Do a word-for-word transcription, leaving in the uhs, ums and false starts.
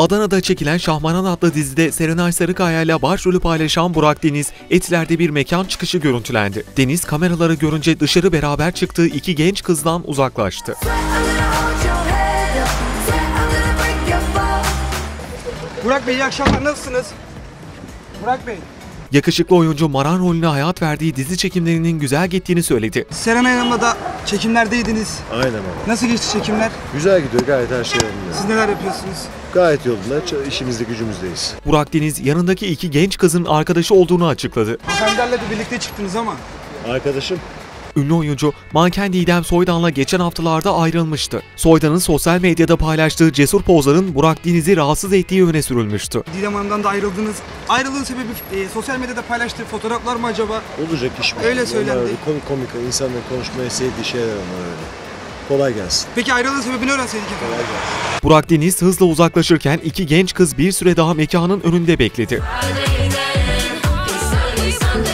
Adana'da çekilen Şahmaran adlı dizide Serenay Sarıkaya ile başrolü paylaşan Burak Deniz, Etiler'de bir mekan çıkışı görüntülendi. Deniz kameraları görünce dışarı beraber çıktığı iki genç kızdan uzaklaştı. Burak Bey, iyi akşamlar, nasılsınız? Burak Bey. Yakışıklı oyuncu Maran rolüne hayat verdiği dizi çekimlerinin güzel gittiğini söyledi. Serenay Hanım'la da çekimlerdeydiniz. Aynen abi. Nasıl geçti çekimler? Güzel gidiyor, gayet her şey yolunda. Siz neler yapıyorsunuz? Gayet yolunda, işimizde gücümüzdeyiz. Burak Deniz yanındaki iki genç kızın arkadaşı olduğunu açıkladı. Hanımefendilerle de birlikte çıktınız ama. Arkadaşım. Ünlü oyuncu manken Didem Soydan'la geçen haftalarda ayrılmıştı. Soydan'ın sosyal medyada paylaştığı cesur pozların Burak Deniz'i rahatsız ettiği öne sürülmüştü. Didem Hanım'dan da ayrıldınız. Ayrılığın sebebi e, sosyal medyada paylaştığı fotoğraflar mı acaba? Olacak iş mi? Öyle söylendi. Öyle komik komik insanların konuşmayı sevdiği şeyler onlar öyle. Kolay gelsin. Peki ayrılığın sebebini öğrenseydik efendim. Kolay gelsin. Burak Deniz hızla uzaklaşırken iki genç kız bir süre daha mekanın önünde bekledi.